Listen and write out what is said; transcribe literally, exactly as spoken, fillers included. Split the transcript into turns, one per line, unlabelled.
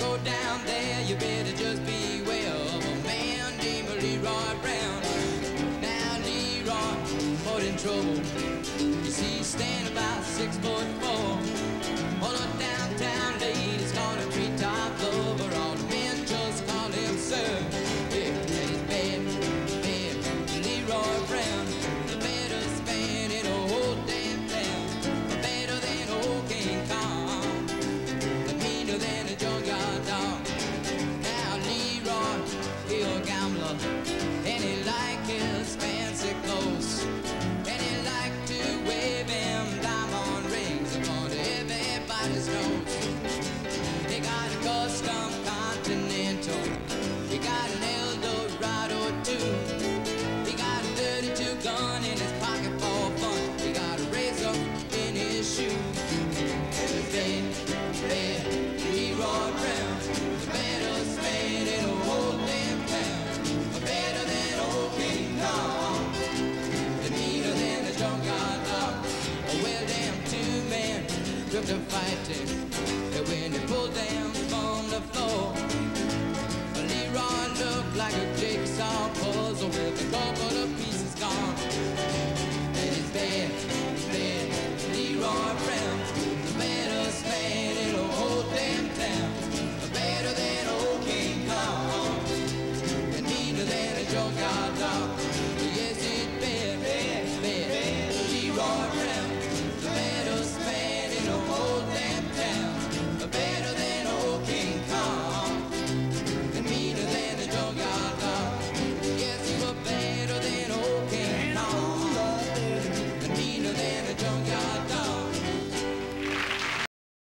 go down there, you better just beware of a man named Leroy Brown. Now Leroy, caught in trouble. You see, he's standing about six foot four. All the downtown ladies call him treetop lover. All the men just call him sir. Yeah, he's bad, bad, Leroy Brown, the baddest man in the whole damn town. Better than old King Kong, the meaner than a junkyard dog. Now Leroy, he a gambler, and he like his fancy clothes, and he like to wave them diamond rings upon everybody's nose. He got a custom Continental, he got an Eldorado too. He got a thirty-two gun in his pocket for fun. He got a razor in his shoe. Bad, bad, Leroy Brown, the baddest man in the whole damn town. Better than old King Kong, the meaner than a junkyard dog. Well, them two men took to fighting